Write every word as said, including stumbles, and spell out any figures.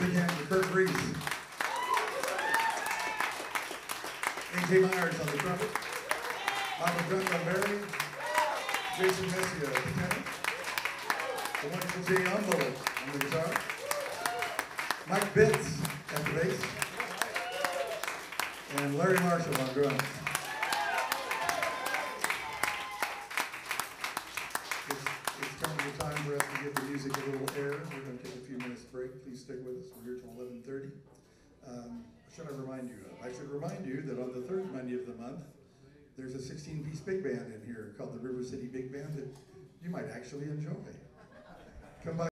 Big hand for Kurt Reese. A J Myers on the trumpet. Michael Drummond on Barry. Jason Messia at the tenor. The wonderful Jay Umbo on the guitar. Mike Bitts at the bass. And Larry Marshall on drums. It's, it's come to the time for us to give the music a little air. We're going to take a few minutes break. Please stick with us. We're here till eleven thirty. Um, what should I remind you of? I should remind you that on the third Monday of the month, there's a sixteen piece big band in here called the River City Big Band that you might actually enjoy. Come by.